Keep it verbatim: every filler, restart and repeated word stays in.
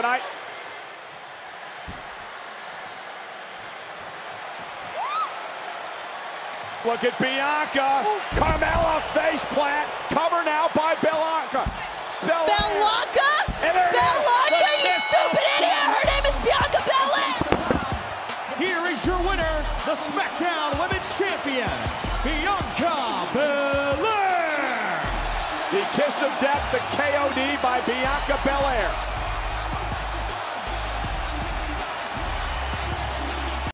tonight. Look at Bianca. Carmella face plant. Cover now by Bianca. Bianca? Bianca, you stupid idiot! Her name is Bianca Belair! Here is your winner, the SmackDown Women's Champion, Bianca Belair! The kiss of death, the K O D by Bianca Belair.